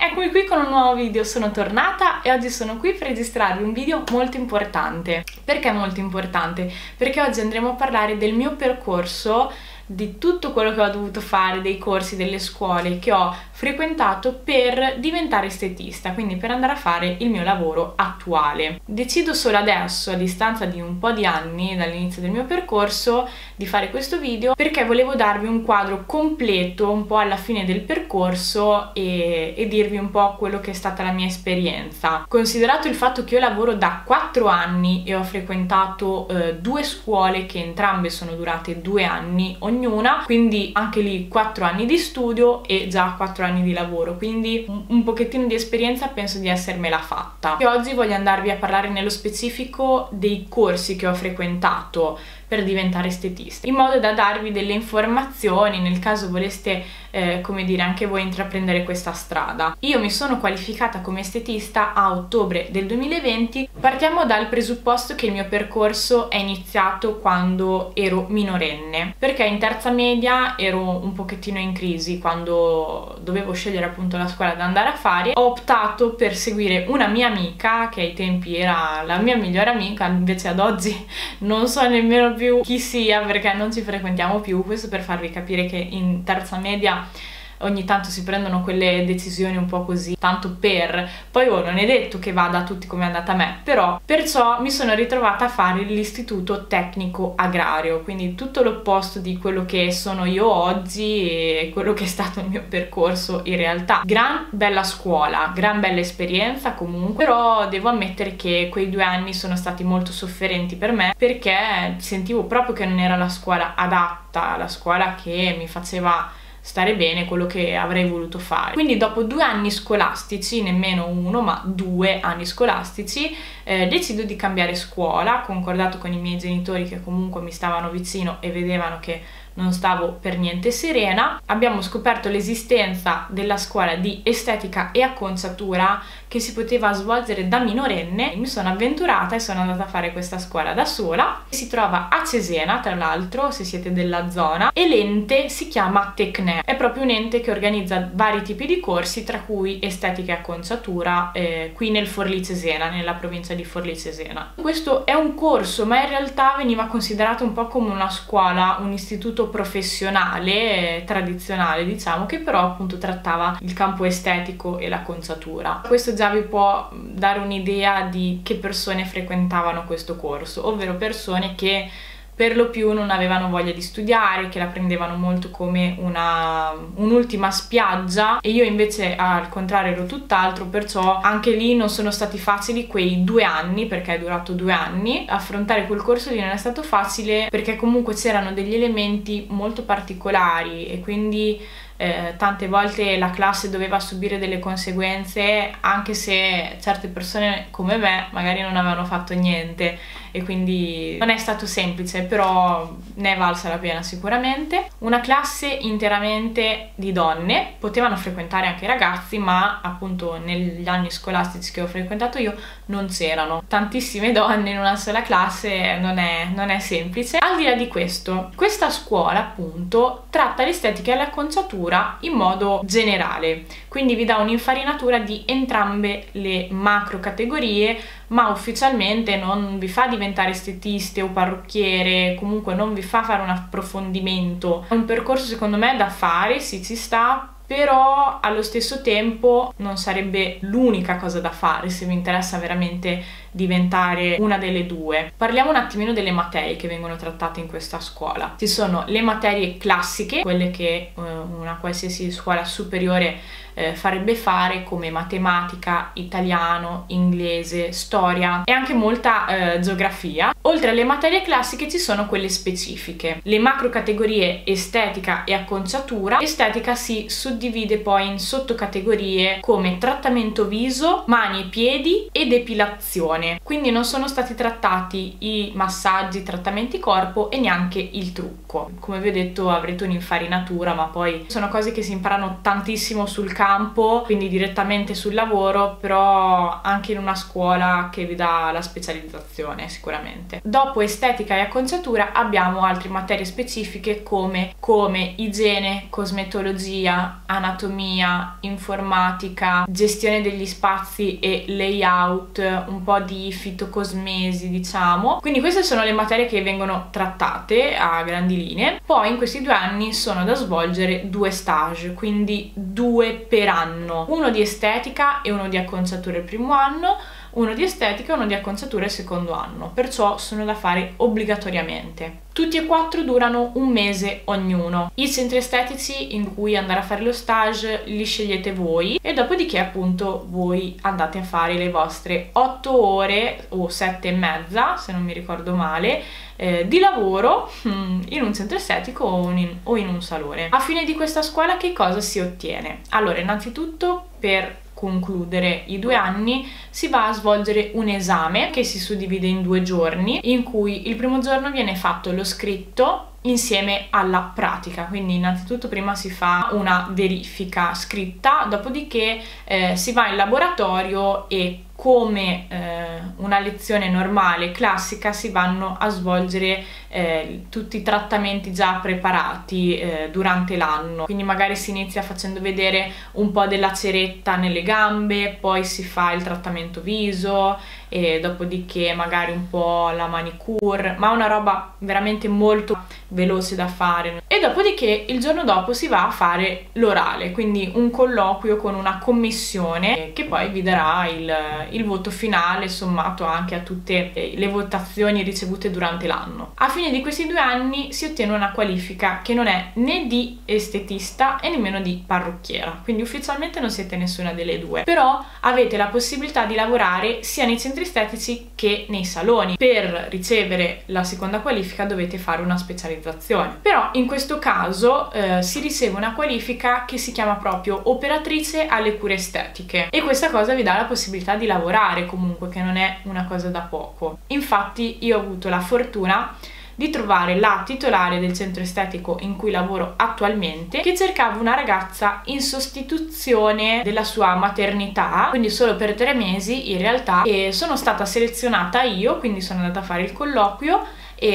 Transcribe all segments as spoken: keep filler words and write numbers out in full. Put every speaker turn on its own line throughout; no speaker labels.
Eccomi qui con un nuovo video, sono tornata e oggi sono qui per registrarvi un video molto importante. Perché molto importante? Perché oggi andremo a parlare del mio percorso, di tutto quello che ho dovuto fare, dei corsi, delle scuole che ho frequentato per diventare estetista, quindi per andare a fare il mio lavoro attuale. Decido solo adesso, a distanza di un po' di anni dall'inizio del mio percorso, di fare questo video perché volevo darvi un quadro completo un po' alla fine del percorso e, e dirvi un po' quello che è stata la mia esperienza. Considerato il fatto che io lavoro da quattro anni e ho frequentato eh, due scuole che entrambe sono durate due anni ognuna, quindi anche lì quattro anni di studio e già quattro anni di lavoro, quindi un, un pochettino di esperienza penso di essermela fatta. E oggi voglio andarvi a parlare nello specifico dei corsi che ho frequentato per diventare estetista, in modo da darvi delle informazioni nel caso voleste, eh, come dire, anche voi intraprendere questa strada. Io mi sono qualificata come estetista a ottobre del duemilaventi. Partiamo dal presupposto che il mio percorso è iniziato quando ero minorenne, perché in terza media ero un pochettino in crisi quando dovevo scegliere appunto la scuola da andare a fare. Ho optato per seguire una mia amica, che ai tempi era la mia migliore amica, invece ad oggi non so nemmeno più chi sia perché non ci frequentiamo più. Questo per farvi capire che in terza media ogni tanto si prendono quelle decisioni un po' così, tanto per, poi oh, non è detto che vada a tutti come è andata a me, però perciò mi sono ritrovata a fare l'istituto tecnico agrario, quindi tutto l'opposto di quello che sono io oggi e quello che è stato il mio percorso in realtà. Gran bella scuola, gran bella esperienza comunque, però devo ammettere che quei due anni sono stati molto sofferenti per me perché sentivo proprio che non era la scuola adatta, la scuola che mi faceva stare bene, quello che avrei voluto fare. Quindi dopo due anni scolastici, nemmeno uno ma due anni scolastici, eh, decido di cambiare scuola, concordato con i miei genitori che comunque mi stavano vicino e vedevano che non stavo per niente serena. Abbiamo scoperto l'esistenza della scuola di estetica e acconciatura che si poteva svolgere da minorenne. Mi sono avventurata e sono andata a fare questa scuola da sola. Si trova a Cesena, tra l'altro, se siete della zona, e l'ente si chiama Tecne. È proprio un ente che organizza vari tipi di corsi, tra cui estetica e acconciatura, eh, qui nel Forlì Cesena, nella provincia di Forlì Cesena. Questo è un corso, ma in realtà veniva considerato un po' come una scuola, un istituto professionale, eh, tradizionale diciamo, che però appunto trattava il campo estetico e l'acconciatura. Questo già vi può dare un'idea di che persone frequentavano questo corso, ovvero persone che per lo più non avevano voglia di studiare, che la prendevano molto come una un'ultima spiaggia, e io invece al contrario ero tutt'altro, perciò anche lì non sono stati facili quei due anni, perché è durato due anni. Affrontare quel corso lì non è stato facile perché comunque c'erano degli elementi molto particolari e quindi Eh, tante volte la classe doveva subire delle conseguenze anche se certe persone come me magari non avevano fatto niente, e quindi non è stato semplice, però ne è valsa la pena sicuramente. Una classe interamente di donne, potevano frequentare anche i ragazzi, ma appunto negli anni scolastici che ho frequentato io non c'erano tantissime donne in una sola classe, non è, non è semplice. Al di là di questo, questa scuola appunto tratta l'estetica e l'acconciatura in modo generale, quindi vi dà un'infarinatura di entrambe le macro categorie, ma ufficialmente non vi fa diventare estetiste o parrucchiere, comunque non vi fa fare un approfondimento. È un percorso secondo me da fare, sì, ci sta, però allo stesso tempo non sarebbe l'unica cosa da fare se vi interessa veramente diventare una delle due. Parliamo un attimino delle materie che vengono trattate in questa scuola. Ci sono le materie classiche, quelle che eh, una qualsiasi scuola superiore eh, farebbe fare, come matematica, italiano, inglese, storia e anche molta eh, geografia. Oltre alle materie classiche ci sono quelle specifiche, le macro categorie estetica e acconciatura. Estetica si suddivide poi in sottocategorie come trattamento viso, mani e piedi e depilazione. Quindi non sono stati trattati i massaggi, trattamenti corpo e neanche il trucco. Come vi ho detto, avrete un'infarinatura, ma poi sono cose che si imparano tantissimo sul campo, quindi direttamente sul lavoro, però anche in una scuola che vi dà la specializzazione sicuramente. sicuramente. Dopo estetica e acconciatura abbiamo altre materie specifiche come, come igiene, cosmetologia, anatomia, informatica, gestione degli spazi e layout, un po' di fitocosmesi, diciamo. Quindi queste sono le materie che vengono trattate a grandi linee. Poi in questi due anni sono da svolgere due stage, quindi due per anno, uno di estetica e uno di acconciatura il primo anno, uno di estetica e uno di acconciatura il secondo anno, perciò sono da fare obbligatoriamente. Tutti e quattro durano un mese ognuno. I centri estetici in cui andare a fare lo stage li scegliete voi e dopodiché appunto voi andate a fare le vostre otto ore o sette e mezza, se non mi ricordo male, eh, di lavoro in un centro estetico o in, o in un salone. A fine di questa scuola che cosa si ottiene? Allora, innanzitutto per concludere i due anni si va a svolgere un esame che si suddivide in due giorni, in cui il primo giorno viene fatto lo scritto insieme alla pratica, quindi innanzitutto prima si fa una verifica scritta, dopodiché eh, si va in laboratorio e come eh, una lezione normale, classica, si vanno a svolgere eh, tutti i trattamenti già preparati eh, durante l'anno. Quindi magari si inizia facendo vedere un po' della ceretta nelle gambe, poi si fa il trattamento viso e dopodiché magari un po' la manicure, ma una roba veramente molto veloce da fare. E dopodiché il giorno dopo si va a fare l'orale, quindi un colloquio con una commissione che poi vi darà il il voto finale sommato anche a tutte le votazioni ricevute durante l'anno. A fine di questi due anni si ottiene una qualifica che non è né di estetista e nemmeno di parrucchiera, quindi ufficialmente non siete nessuna delle due, però avete la possibilità di lavorare sia nei centri estetici che nei saloni. Per ricevere la seconda qualifica dovete fare una specializzazione, però in questo caso eh, si riceve una qualifica che si chiama proprio operatrice alle cure estetiche e questa cosa vi dà la possibilità di lavorare comunque, che non è una cosa da poco. Infatti io ho avuto la fortuna di trovare la titolare del centro estetico in cui lavoro attualmente, che cercava una ragazza in sostituzione della sua maternità, quindi solo per tre mesi in realtà, e sono stata selezionata io, quindi sono andata a fare il colloquio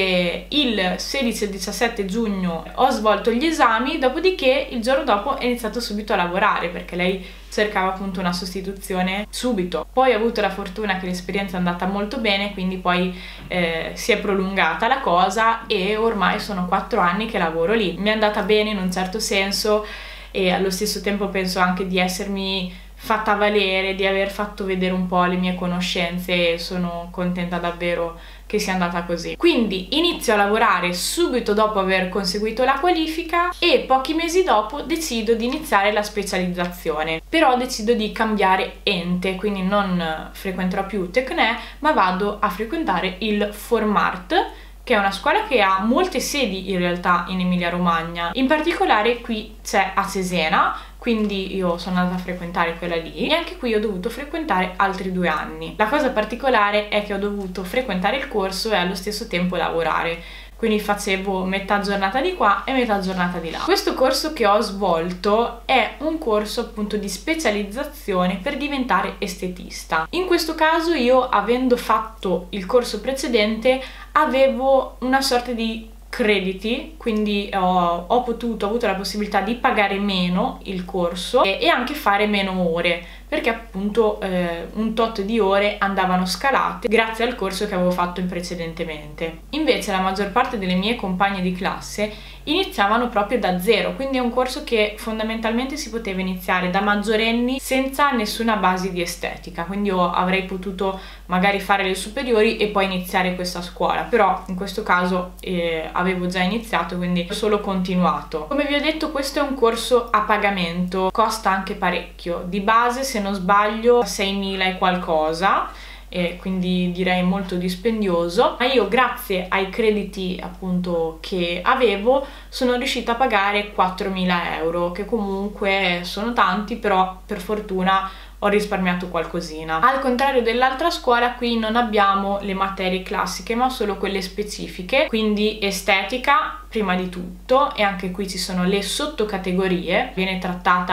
e il sedici e diciassette giugno ho svolto gli esami, dopodiché il giorno dopo ho iniziato subito a lavorare perché lei cercava appunto una sostituzione subito. Poi ho avuto la fortuna che l'esperienza è andata molto bene, quindi poi eh, si è prolungata la cosa e ormai sono quattro anni che lavoro lì. Mi è andata bene in un certo senso e allo stesso tempo penso anche di essermi fatta valere, di aver fatto vedere un po' le mie conoscenze e sono contenta davvero che sia andata così. Quindi inizio a lavorare subito dopo aver conseguito la qualifica e pochi mesi dopo decido di iniziare la specializzazione, però decido di cambiare ente, quindi non frequenterò più Tecne ma vado a frequentare il Formart, che è una scuola che ha molte sedi in realtà in Emilia Romagna, in particolare qui c'è a Cesena, quindi io sono andata a frequentare quella lì e anche qui ho dovuto frequentare altri due anni. La cosa particolare è che ho dovuto frequentare il corso e allo stesso tempo lavorare, quindi facevo metà giornata di qua e metà giornata di là. Questo corso che ho svolto è un corso appunto di specializzazione per diventare estetista. In questo caso io, avendo fatto il corso precedente, avevo una sorta di crediti, quindi ho, ho potuto, ho avuto la possibilità di pagare meno il corso e, e anche fare meno ore, perché appunto eh, un tot di ore andavano scalate grazie al corso che avevo fatto in precedentemente. Invece la maggior parte delle mie compagne di classe iniziavano proprio da zero, quindi è un corso che fondamentalmente si poteva iniziare da maggiorenni senza nessuna base di estetica, quindi io avrei potuto magari fare le superiori e poi iniziare questa scuola, però in questo caso eh, avevo già iniziato, quindi ho solo continuato. Come vi ho detto, questo è un corso a pagamento, costa anche parecchio, di base se non sbaglio seimila e qualcosa, e quindi direi molto dispendioso, ma io grazie ai crediti appunto che avevo sono riuscita a pagare quattromila euro, che comunque sono tanti, però per fortuna ho risparmiato qualcosina. Al contrario dell'altra scuola, qui non abbiamo le materie classiche ma solo quelle specifiche, quindi estetica prima di tutto, e anche qui ci sono le sottocategorie, viene trattata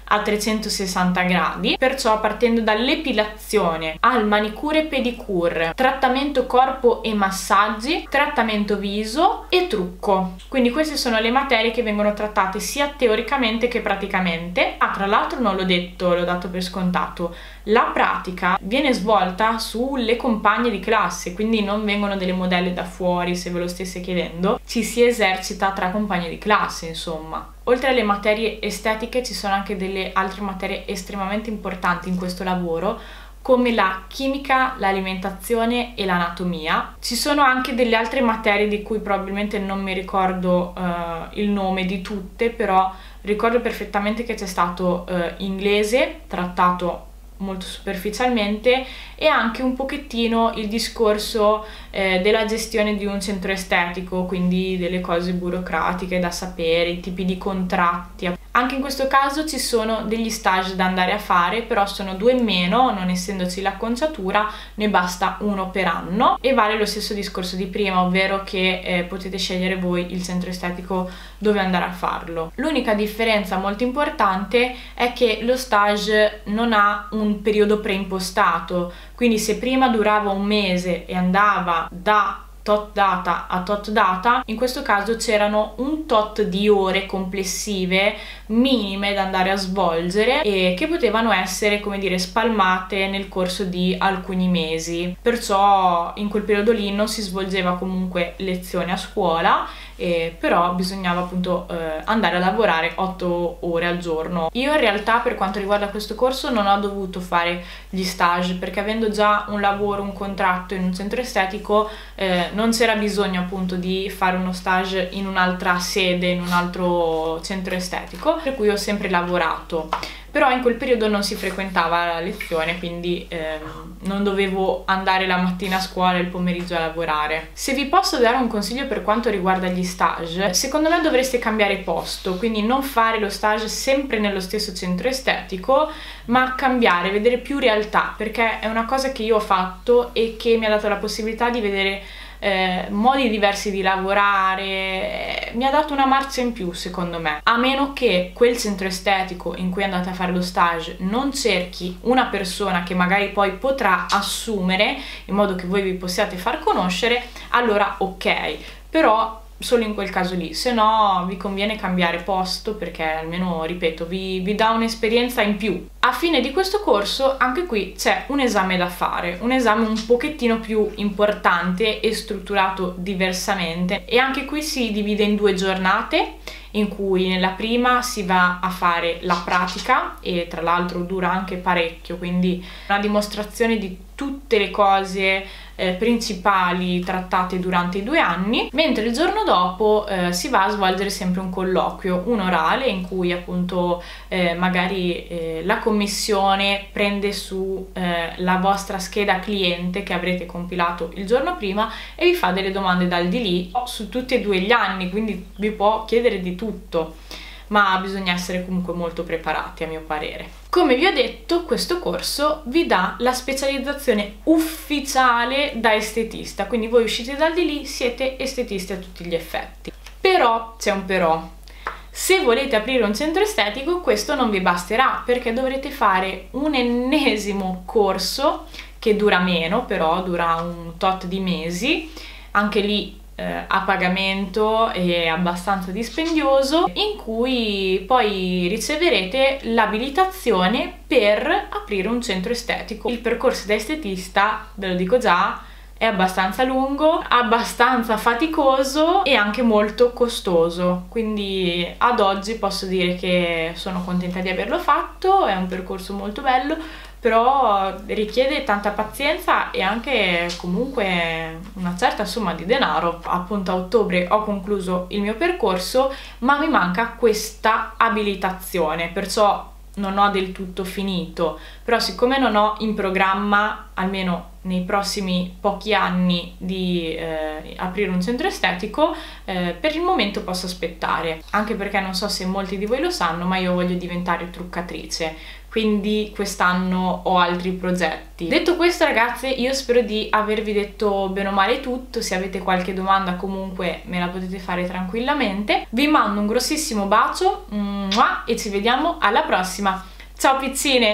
a trecentosessanta gradi, perciò partendo dall'epilazione al manicure e pedicure, trattamento corpo e massaggi, trattamento viso e trucco. Quindi queste sono le materie che vengono trattate sia teoricamente che praticamente. Ah, tra l'altro non l'ho detto, l'ho dato per scontato, la pratica viene svolta sulle compagne di classe, quindi non vengono delle modelle da fuori, se ve lo stesse chiedendo, ci si esercita tra compagne di classe, insomma. Oltre alle materie estetiche ci sono anche delle altre materie estremamente importanti in questo lavoro, come la chimica, l'alimentazione e l'anatomia. Ci sono anche delle altre materie di cui probabilmente non mi ricordo uh, il nome di tutte, però ricordo perfettamente che c'è stato uh, inglese, trattato molto superficialmente, e anche un pochettino il discorso eh, della gestione di un centro estetico, quindi delle cose burocratiche da sapere, i tipi di contratti. Anche in questo caso ci sono degli stage da andare a fare, però sono due in meno, non essendoci l'acconciatura ne basta uno per anno, e vale lo stesso discorso di prima, ovvero che eh, potete scegliere voi il centro estetico dove andare a farlo. L'unica differenza molto importante è che lo stage non ha un periodo preimpostato, quindi se prima durava un mese e andava da tot data a tot data, in questo caso c'erano un tot di ore complessive minime da andare a svolgere e che potevano essere, come dire, spalmate nel corso di alcuni mesi. Perciò in quel periodo lì non si svolgeva comunque lezione a scuola, eh, però bisognava appunto eh, andare a lavorare otto ore al giorno. Io in realtà, per quanto riguarda questo corso, non ho dovuto fare gli stage, perché avendo già un lavoro, un contratto in un centro estetico, eh, non c'era bisogno appunto di fare uno stage in un'altra sede, in un altro centro estetico, per cui ho sempre lavorato. Però in quel periodo non si frequentava la lezione, quindi ehm, non dovevo andare la mattina a scuola e il pomeriggio a lavorare. Se vi posso dare un consiglio per quanto riguarda gli stage, secondo me dovreste cambiare posto, quindi non fare lo stage sempre nello stesso centro estetico, ma cambiare, vedere più realtà, perché è una cosa che io ho fatto e che mi ha dato la possibilità di vedere Eh, modi diversi di lavorare, eh, mi ha dato una marcia in più secondo me. A meno che quel centro estetico in cui andate a fare lo stage non cerchi una persona che magari poi potrà assumere in modo che voi vi possiate far conoscere, allora ok, però solo in quel caso lì, se no vi conviene cambiare posto, perché almeno, ripeto, vi, vi dà un'esperienza in più. A fine di questo corso anche qui c'è un esame da fare, un esame un pochettino più importante e strutturato diversamente, e anche qui si divide in due giornate, in cui nella prima si va a fare la pratica, e tra l'altro dura anche parecchio, quindi una dimostrazione di tutte le cose eh, principali trattate durante i due anni, mentre il giorno dopo eh, si va a svolgere sempre un colloquio, un orale, in cui appunto eh, magari eh, la commissione prende su eh, la vostra scheda cliente che avrete compilato il giorno prima e vi fa delle domande dal di lì su tutti e due gli anni, quindi vi può chiedere di tutto, ma bisogna essere comunque molto preparati, a mio parere. Come vi ho detto, questo corso vi dà la specializzazione ufficiale da estetista, quindi voi uscite dal di lì, siete estetisti a tutti gli effetti. Però c'è un però: se volete aprire un centro estetico questo non vi basterà, perché dovrete fare un ennesimo corso che dura meno, però dura un tot di mesi, anche lì Eh, a pagamento e abbastanza dispendioso, in cui poi riceverete l'abilitazione per aprire un centro estetico. Il percorso da estetista, ve lo dico già, è abbastanza lungo, abbastanza faticoso e anche molto costoso, quindi ad oggi posso dire che sono contenta di averlo fatto. È un percorso molto bello, però richiede tanta pazienza e anche comunque una certa somma di denaro. Appunto a ottobre ho concluso il mio percorso, ma mi manca questa abilitazione, perciò non ho del tutto finito. Però siccome non ho in programma, almeno nei prossimi pochi anni, di eh, aprire un centro estetico, eh, per il momento posso aspettare, anche perché non so se molti di voi lo sanno, ma io voglio diventare truccatrice, quindi quest'anno ho altri progetti. Detto questo ragazze, io spero di avervi detto bene o male tutto. Se avete qualche domanda comunque me la potete fare tranquillamente. Vi mando un grossissimo bacio e ci vediamo alla prossima. Ciao piccine!